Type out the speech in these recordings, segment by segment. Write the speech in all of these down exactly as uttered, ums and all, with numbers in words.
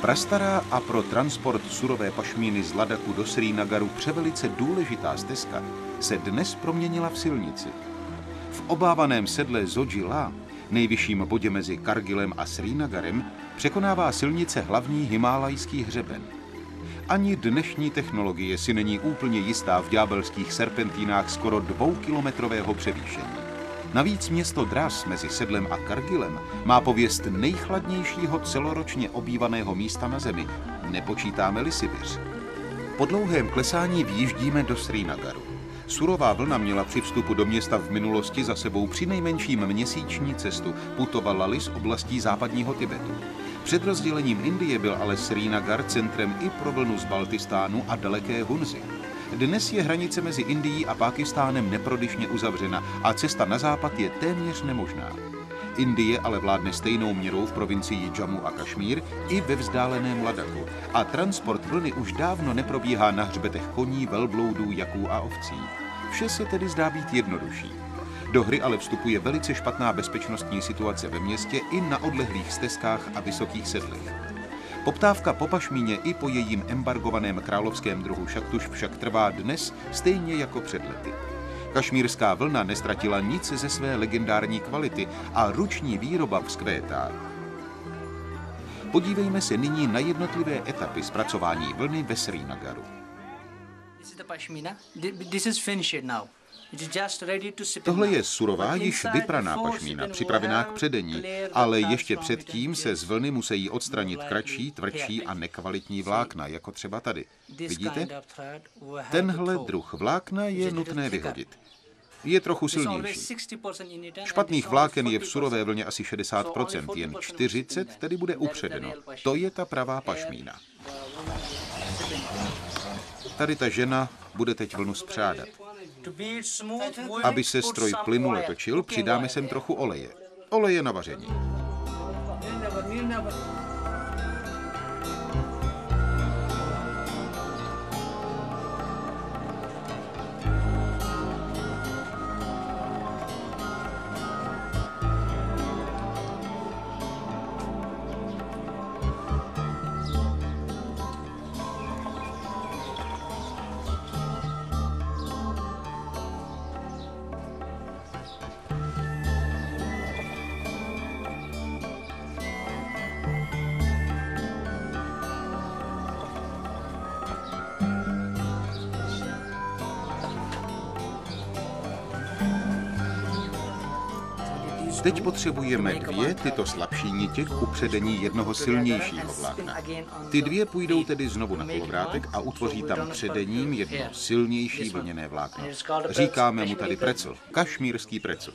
Prastará a pro transport surové pašmíny z Ladaku do Srínagaru převelice důležitá stezka se dnes proměnila v silnici. V obávaném sedle Zodžila, nejvyšším bodě mezi Kargilem a Srínagarem, překonává silnice hlavní himálajský hřeben. Ani dnešní technologie si není úplně jistá v ďábelských serpentínách skoro dvoukilometrového převýšení. Navíc město Dras mezi Sedlem a Kargilem má pověst nejchladnějšího celoročně obývaného místa na zemi, nepočítáme-li Sibiř. Po dlouhém klesání výjíždíme do Srínagaru. Surová vlna měla při vstupu do města v minulosti za sebou přinejmenším měsíční cestu, putovala-li z oblastí západního Tibetu. Před rozdělením Indie byl ale Srínagar centrem i pro vlnu z Baltistánu a daleké Hunzy. Dnes je hranice mezi Indií a Pákistánem neprodyšně uzavřena a cesta na západ je téměř nemožná. Indie ale vládne stejnou měrou v provincii Jammu a Kašmír i ve vzdáleném Ladaku a transport vlny už dávno neprobíhá na hřbetech koní, velbloudů, jaků a ovcí. Vše se tedy zdá být jednodušší. Do hry ale vstupuje velice špatná bezpečnostní situace ve městě i na odlehlých stezkách a vysokých sedlech. Poptávka po pašmíně i po jejím embargovaném královském druhu šaktuš však trvá dnes stejně jako před lety. Kašmírská vlna nestratila nic ze své legendární kvality a ruční výroba vzkvétá. Podívejme se nyní na jednotlivé etapy zpracování vlny ve Srínagaru. Tohle je surová, již vypraná pašmína, připravená k předení, ale ještě předtím se z vlny musí odstranit kratší, tvrdší a nekvalitní vlákna, jako třeba tady. Vidíte? Tenhle druh vlákna je nutné vyhodit. Je trochu silnější. Špatných vláken je v surové vlně asi šedesát procent, jen čtyřicet procent tedy bude upředeno. To je ta pravá pašmína. Tady ta žena bude teď vlnu spřádat. Aby se stroj plynule točil, přidáme sem trochu oleje. Oleje na vaření. Teď potřebujeme dvě tyto slabší nitě k upředení jednoho silnějšího vlákna. Ty dvě půjdou tedy znovu na kolovrátek a utvoří tam předením jedno silnější vlněné vlákno. Říkáme mu tady precl, kašmírský precl.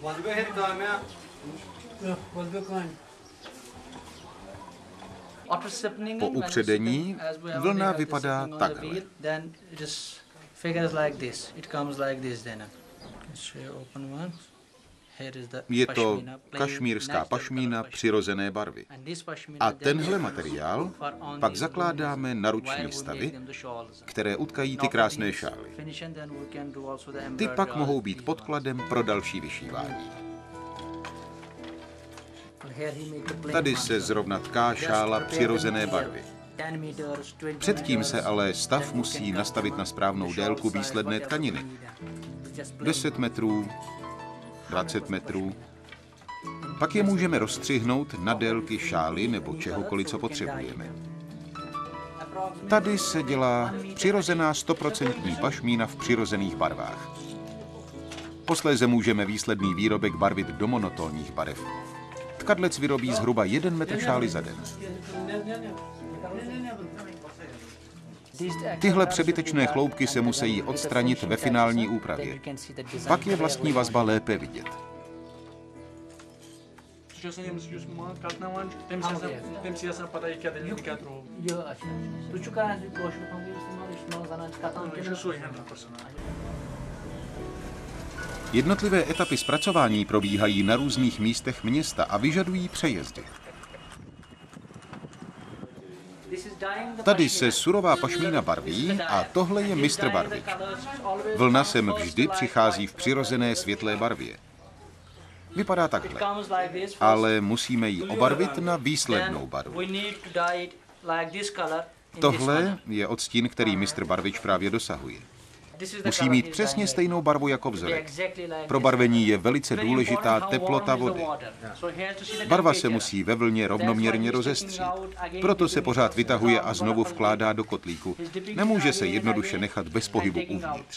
Po upředení vlna vypadá takhle. Je to kašmírská pašmína přirozené barvy. A tenhle materiál pak zakládáme na ruční stavy, které utkají ty krásné šály. Ty pak mohou být podkladem pro další vyšívání. Tady se zrovna tká šála přirozené barvy. Předtím se ale stav musí nastavit na správnou délku výsledné tkaniny. deset metrů, dvacet metrů. Pak je můžeme rozstřihnout na délky šály nebo čehokoliv, co potřebujeme. Tady se dělá přirozená stoprocentní pašmína v přirozených barvách. Posléze můžeme výsledný výrobek barvit do monotónních barev. Tkadlec vyrobí zhruba jeden metr šály za den. Tyhle přebytečné chloupky se musí odstranit ve finální úpravě. Pak je vlastní vazba lépe vidět. Jednotlivé etapy zpracování probíhají na různých místech města a vyžadují přejezdy. Tady se surová pašmína barví a tohle je mistr barvič. Vlna sem vždy přichází v přirozené světlé barvě. Vypadá takhle, ale musíme ji obarvit na výslednou barvu. Tohle je odstín, který mistr barvič právě dosahuje. Musí mít přesně stejnou barvu jako vzorek. Pro barvení je velice důležitá teplota vody. Barva se musí ve vlně rovnoměrně rozestřít. Proto se pořád vytahuje a znovu vkládá do kotlíku. Nemůže se jednoduše nechat bez pohybu uvnitř.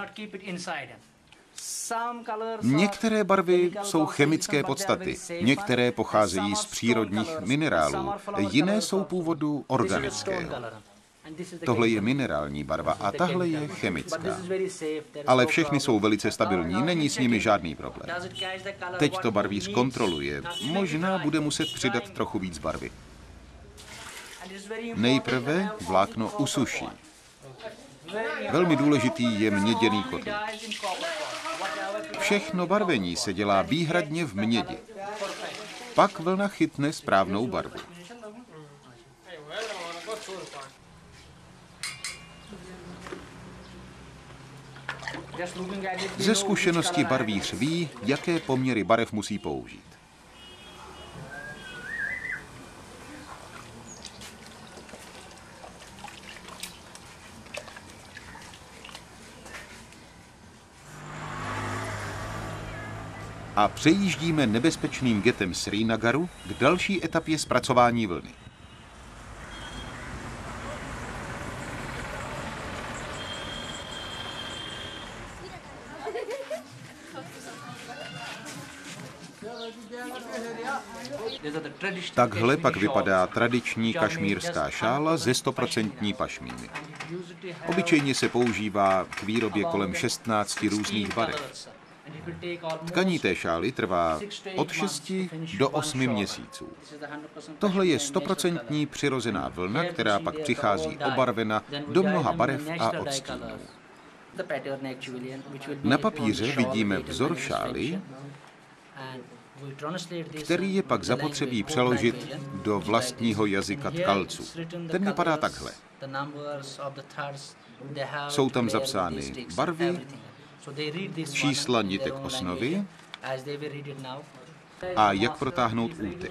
Některé barvy jsou chemické podstaty, některé pocházejí z přírodních minerálů, jiné jsou původu organického. Tohle je minerální barva a tahle je chemická. Ale všechny jsou velice stabilní, není s nimi žádný problém. Teď to barvíř kontroluje, možná bude muset přidat trochu víc barvy. Nejprve vlákno usuší. Velmi důležitý je měděný kotlík. Všechno barvení se dělá výhradně v mědi. Pak vlna chytne správnou barvu. Ze zkušenosti barvíř ví, jaké poměry barev musí použít. A přejíždíme nebezpečným getem Srínagaru k další etapě zpracování vlny. Takhle pak vypadá tradiční kašmírská šála ze stoprocentní pašmíny. Obyčejně se používá k výrobě kolem šestnácti různých barev. Tkaní té šály trvá od šesti do osmi měsíců. Tohle je stoprocentní přirozená vlna, která pak přichází obarvena do mnoha barev a odstínů. Na papíře vidíme vzor šály, který je pak zapotřebí přeložit do vlastního jazyka tkalců. Ten vypadá takhle. Jsou tam zapsány barvy, čísla nitek osnovy a jak protáhnout útek.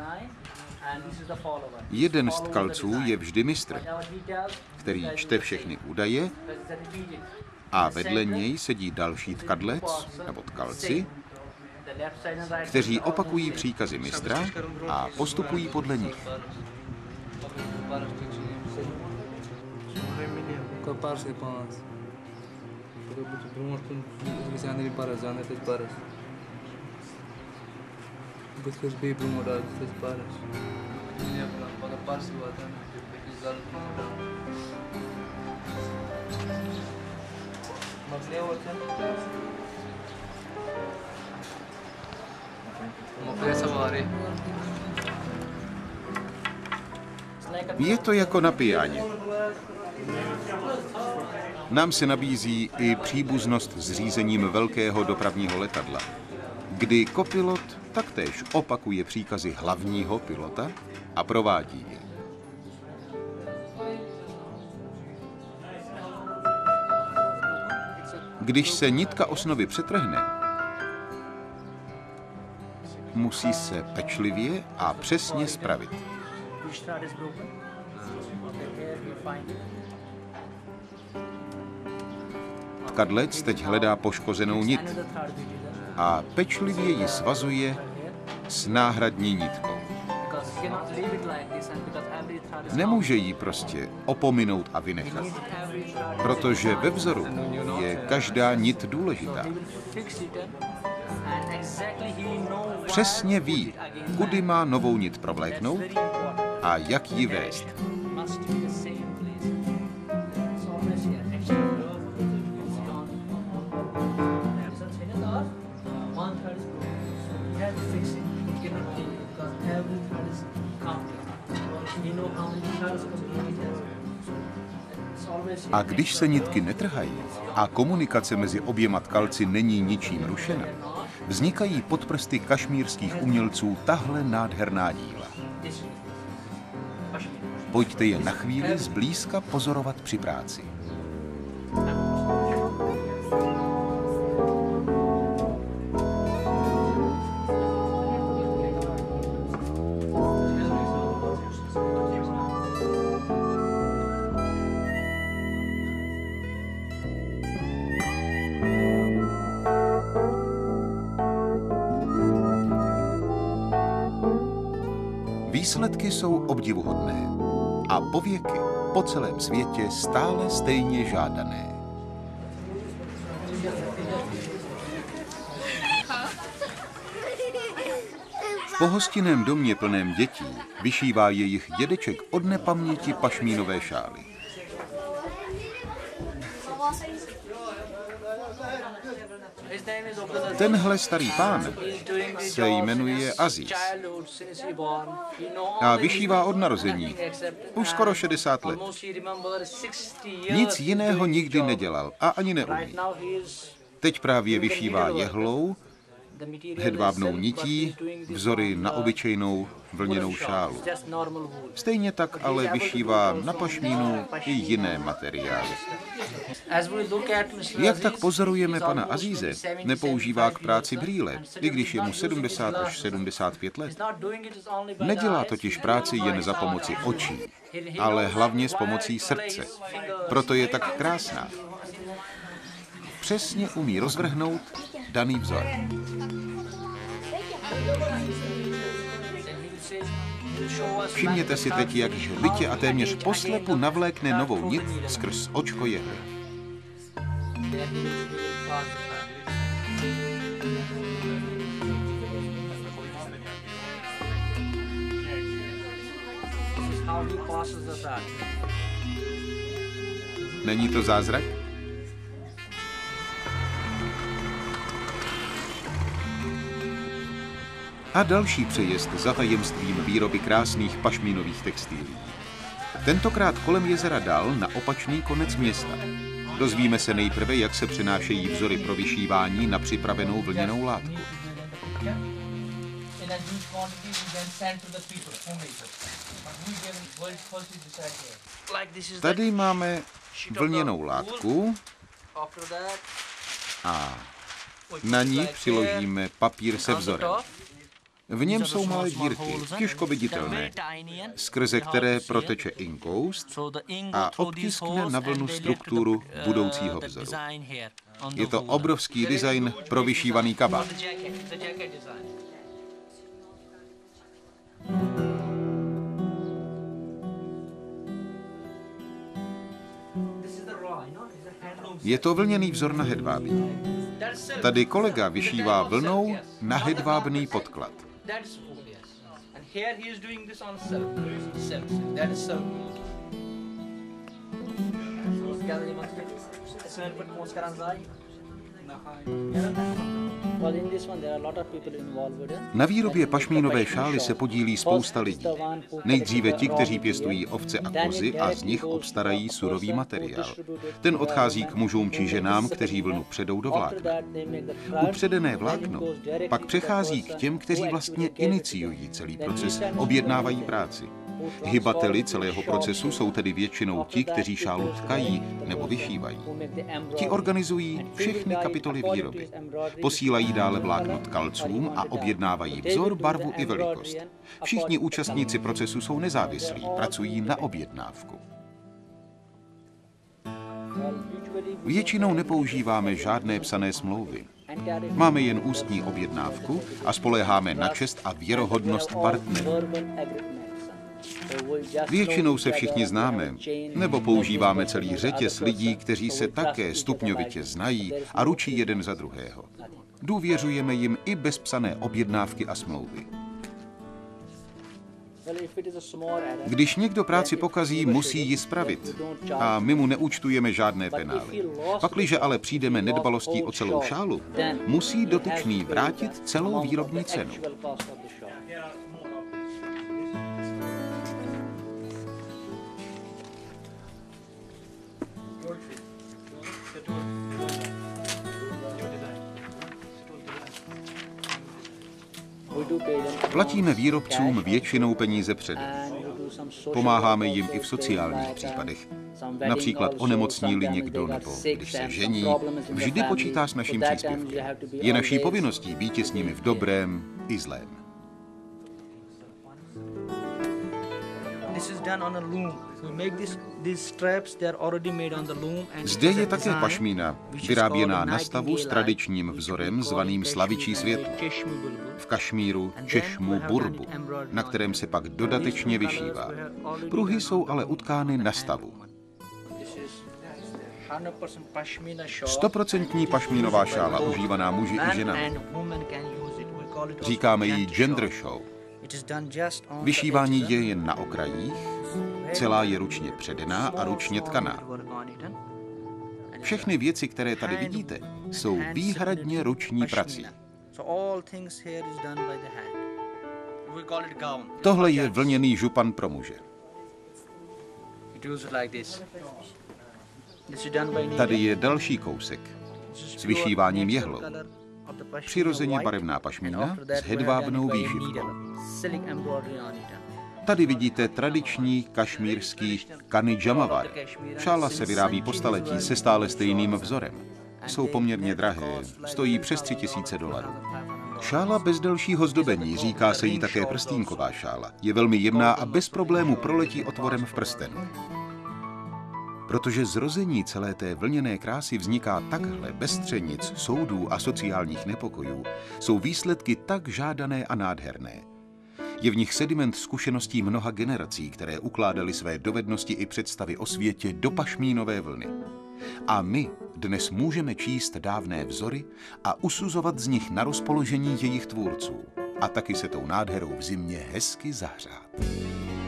Jeden z tkalců je vždy mistr, který čte všechny údaje a vedle něj sedí další tkadlec nebo tkalci, kteří opakují příkazy mistra a postupují podle nich. Je to jako na pijáně. Nám se nabízí i příbuznost s řízením velkého dopravního letadla, kdy kopilot taktéž opakuje příkazy hlavního pilota a provádí je. Když se nitka osnovy přetrhne, musí se pečlivě a přesně spravit. Tkadlec teď hledá poškozenou nit a pečlivě ji svazuje s náhradní nitkou. Nemůže ji prostě opominout a vynechat, protože ve vzoru je každá nit důležitá. Přesně ví, kudy má novou nit provléknout a jak ji vést. A když se nitky netrhají a komunikace mezi oběma tkalci není ničím rušena, vznikají pod prsty kašmírských umělců tahle nádherná díla. Pojďte je na chvíli zblízka pozorovat při práci. Výsledky jsou obdivuhodné a pověky po celém světě stále stejně žádané. V pohostinném domě plném dětí vyšívá jejich dědeček od nepaměti pašmínové šály. Tenhle starý pán se jmenuje Aziz a vyšívá od narození. Už skoro šedesát let. Nic jiného nikdy nedělal a ani neumí. Teď právě vyšívá jehlou, hedvábnou nití, vzory na obyčejnou vlněnou šálu. Stejně tak ale vyšívá na pašmínu i jiné materiály. Jak tak pozorujeme pana Azíze, nepoužívá k práci brýle, i když je mu sedmdesát až sedmdesát pět let. Nedělá totiž práci jen za pomoci očí, ale hlavně s pomocí srdce. Proto je tak krásná. Přesně umí rozvrhnout daný vzor. Všimněte si teď, jak žvitě a téměř poslepu navlékne novou nit skrz očko jehly. Není to zázrak? A další přejezd za tajemstvím výroby krásných pašmínových textilií. Tentokrát kolem jezera Dal na opačný konec města. Dozvíme se nejprve, jak se přenášejí vzory pro vyšívání na připravenou vlněnou látku. Tady máme vlněnou látku a na ní přiložíme papír se vzorem. V něm jsou malé dírky, těžko viditelné, skrze které proteče inkoust a obtiskne na vlnu strukturu budoucího vzoru. Je to obrovský design pro vyšívaný kabát. Je to vlněný vzor na hedvábí. Tady kolega vyšívá vlnou na hedvábný podklad. Na výrobě pašmínové šály se podílí spousta lidí. Nejdříve ti, kteří pěstují ovce a kozy a z nich obstarají surový materiál. Ten odchází k mužům či ženám, kteří vlnu předou do vlákna. Upředené vlákno pak přechází k těm, kteří vlastně iniciují celý proces, objednávají práci. Hybateli celého procesu jsou tedy většinou ti, kteří šálu tkají nebo vyšívají. Ti organizují všechny kapitoly výroby. Posílají dále vlákno tkalcům a objednávají vzor, barvu i velikost. Všichni účastníci procesu jsou nezávislí, pracují na objednávku. Většinou nepoužíváme žádné psané smlouvy. Máme jen ústní objednávku a spoléháme na čest a věrohodnost partnerů. Většinou se všichni známe, nebo používáme celý řetěz lidí, kteří se také stupňovitě znají a ručí jeden za druhého. Důvěřujeme jim i bez psané objednávky a smlouvy. Když někdo práci pokazí, musí ji spravit a my mu neúčtujeme žádné penály. Pakliže ale přijdeme nedbalostí o celou šálu, musí dotyčný vrátit celou výrobní cenu. Platíme výrobcům většinou peníze předem. Pomáháme jim i v sociálních případech. Například onemocní-li někdo nebo když se žení, vždy počítá s naším příspěvkem. Je naší povinností být s nimi v dobrém i zlém. Zde je také pašmína, vyráběná na stavu s tradičním vzorem zvaným slavičí světlo. V Kašmíru češmu burbu, na kterém se pak dodatečně vyšívá. Pruhy jsou ale utkány na stavu. Stoprocentní pašmínová šála užívaná muži i ženami. Říkáme jí gender show. Vyšívání je jen na okrajích, celá je ručně předená a ručně tkaná. Všechny věci, které tady vidíte, jsou výhradně ruční prací. Tohle je vlněný župan pro muže. Tady je další kousek s vyšíváním jehlou. Přirozeně barevná pašmína s hedvábnou výšivkou. Tady vidíte tradiční kašmírský kani jamavar. Šála se vyrábí po staletí se stále stejným vzorem. Jsou poměrně drahé, stojí přes tři tisíce dolarů. Šála bez dalšího zdobení, říká se jí také prstínková šála, je velmi jemná a bez problému proletí otvorem v prstenu. Protože zrození celé té vlněné krásy vzniká takhle bez střenic, soudů a sociálních nepokojů, jsou výsledky tak žádané a nádherné. Je v nich sediment zkušeností mnoha generací, které ukládaly své dovednosti i představy o světě do pašmínové vlny. A my dnes můžeme číst dávné vzory a usuzovat z nich na rozpoložení jejich tvůrců. A taky se tou nádherou v zimě hezky zahřát.